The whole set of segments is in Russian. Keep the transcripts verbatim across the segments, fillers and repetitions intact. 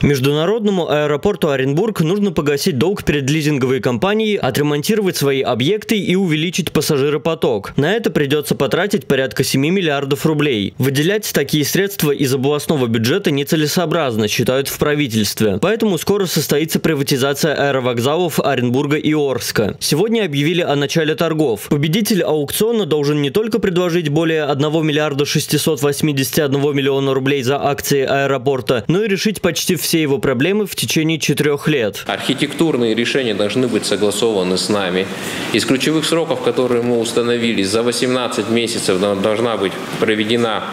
Международному аэропорту Оренбург нужно погасить долг перед лизинговой компанией, отремонтировать свои объекты и увеличить пассажиропоток. На это придется потратить порядка семи миллиардов рублей. Выделять такие средства из областного бюджета нецелесообразно, считают в правительстве. Поэтому скоро состоится приватизация аэровокзалов Оренбурга и Орска. Сегодня объявили о начале торгов. Победитель аукциона должен не только предложить более одного миллиарда шестисот восьмидесяти одного миллиона рублей за акции аэропорта, но и решить почти все все его проблемы в течение четырех лет. Архитектурные решения должны быть согласованы с нами. Из ключевых сроков, которые мы установили, за восемнадцать месяцев должна быть проведена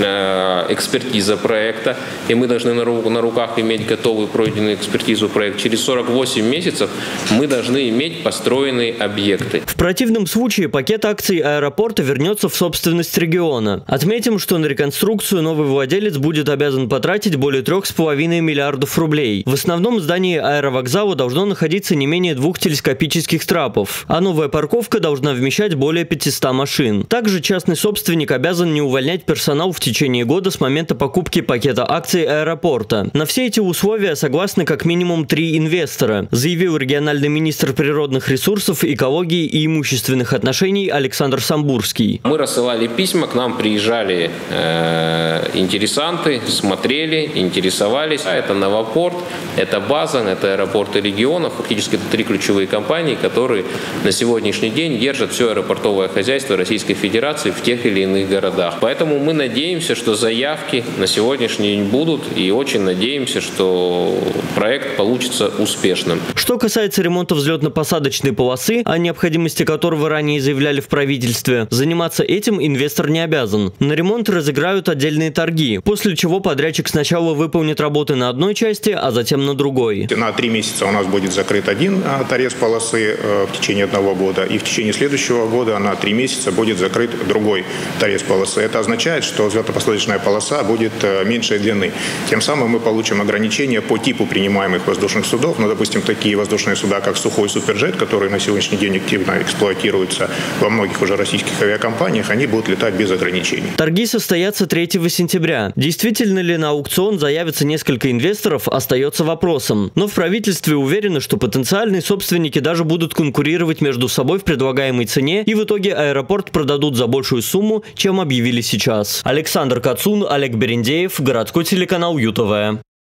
экспертиза проекта, и мы должны на руках иметь готовую пройденную экспертизу проекта. Через сорок восемь месяцев мы должны иметь построенные объекты. В противном случае пакет акций аэропорта вернется в собственность региона. Отметим, что на реконструкцию новый владелец будет обязан потратить более трех с половиной миллиардов рублей. В основном здании аэровокзала должно находиться не менее двух телескопических трапов, а новая парковка должна вмещать более пятисот машин. Также частный собственник обязан не увольнять персонал в течение года с момента покупки пакета акций аэропорта. На все эти условия согласны как минимум три инвестора, заявил региональный министр природных ресурсов, экологии и имущественных отношений Александр Самбурский. Мы рассылали письма, к нам приезжали э, интересанты, смотрели, интересовались. Это Новопорт, это Базан, это аэропорты регионов. Фактически это три ключевые компании, которые на сегодняшний день держат все аэропортовое хозяйство Российской Федерации в тех или иных городах. Поэтому мы надеемся, что заявки на сегодняшний день будут, и очень надеемся, что проект получится успешным. Что касается ремонта взлетно-посадочной полосы, о необходимости которого ранее заявляли в правительстве, заниматься этим инвестор не обязан. На ремонт разыграют отдельные торги, после чего подрядчик сначала выполнит работы на одной части, а затем на другой. На три месяца у нас будет закрыт один торец полосы в течение одного года, и в течение следующего года на три месяца будет закрыт другой торец полосы. Это означает, что взлетно-посадочная полоса будет меньшей длины. Тем самым мы получим ограничения по типу принимаемых воздушных судов. Ну, допустим, такие воздушные суда, как Сухой Суперджет, которые на сегодняшний день активно эксплуатируются во многих уже российских авиакомпаниях, они будут летать без ограничений. Торги состоятся третьего сентября. Действительно ли на аукцион заявится несколько инвесторов, остается вопросом. Но в правительстве уверены, что потенциальные собственники даже будут конкурировать между собой в предлагаемой цене, и в итоге аэропорт продадут за большую сумму, чем объявили сейчас. Александр Кацун, Олег Берендеев, городской телеканал ЮТВ.